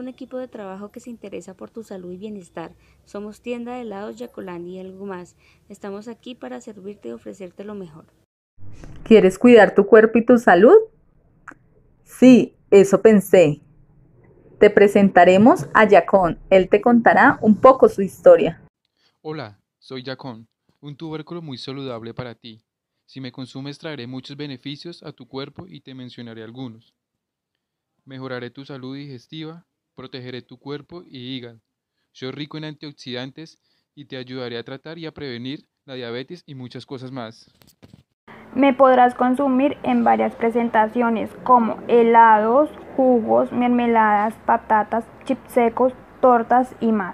equipo de trabajo que se interesa por tu salud y bienestar. Somos tienda de helados Yacolandi y algo más. Estamos aquí para servirte y ofrecerte lo mejor. ¿Quieres cuidar tu cuerpo y tu salud? Sí, eso pensé. Te presentaremos a Yacón. Él te contará un poco su historia. Hola, soy Yacón, un tubérculo muy saludable para ti. Si me consumes traeré muchos beneficios a tu cuerpo y te mencionaré algunos. Mejoraré tu salud digestiva, protegeré tu cuerpo y hígado. Soy rico en antioxidantes y te ayudaré a tratar y a prevenir la diabetes y muchas cosas más. Me podrás consumir en varias presentaciones como helados, jugos, mermeladas, patatas, chips secos, tortas y más.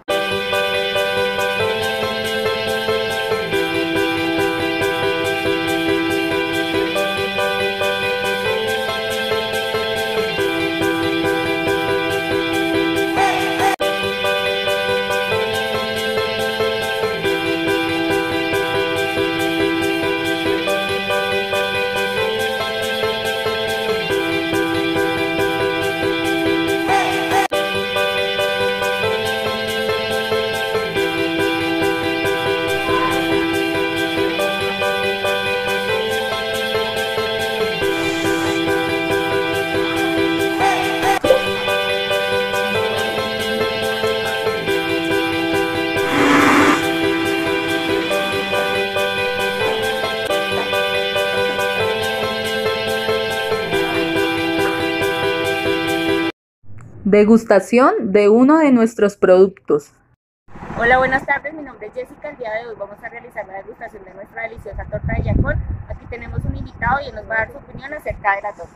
Degustación de uno de nuestros productos. Hola, buenas tardes, mi nombre es Jessica. El día de hoy vamos a realizar la degustación de nuestra deliciosa torta de Yacón. Aquí tenemos un invitado y él nos va a dar su opinión acerca de la torta.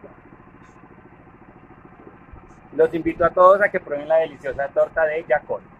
Los invito a todos a que prueben la deliciosa torta de Yacón.